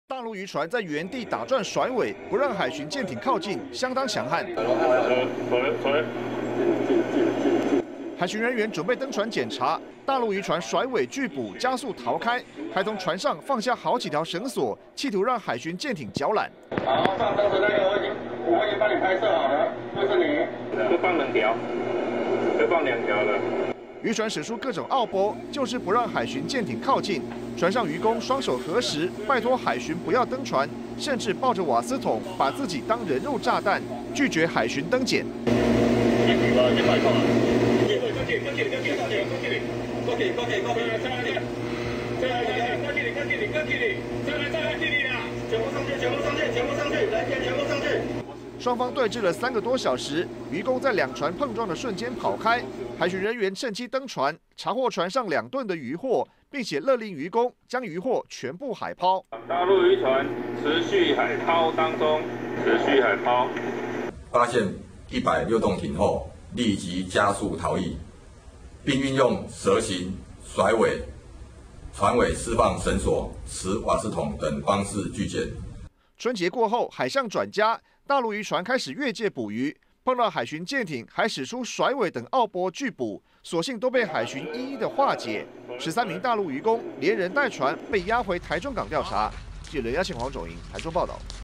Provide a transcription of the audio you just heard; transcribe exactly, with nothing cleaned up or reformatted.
大陆渔船在原地打转甩尾，不让海巡舰艇靠近，相当强悍。海巡人员准备登船检查，大陆渔船甩尾拒捕，加速逃开，还从船上放下好几条绳索，企图让海巡舰艇脚缆。 好，上绳子那个我已经我已经帮你拍摄好了，就是你，就放两条，就放两条了。 渔船使出各种奥波，就是不让海巡舰艇靠近。船上渔工双手合十，拜托海巡不要登船，甚至抱着瓦斯桶，把自己当人肉炸弹，拒绝海巡登检。双方对峙了三个多小时，渔工在两船碰撞的瞬间跑开，海巡人员趁机登船，查获船上两吨的渔获，并且勒令渔工将渔获全部海抛。 大陆渔船持续海抛当中，持续海抛。 发现一百六洞艇后，立即加速逃逸，并运用蛇形、甩尾、船尾释放绳索、持瓦斯桶等方式拒检。 春节过后，海象转佳。 大陆渔船开始越界捕鱼，碰到海巡舰艇还使出甩尾等奥波拒捕，所幸都被海巡一一的化解。十三名大陆渔工连人带船被押回台中港调查。记者杨庆煌、总营台中报道。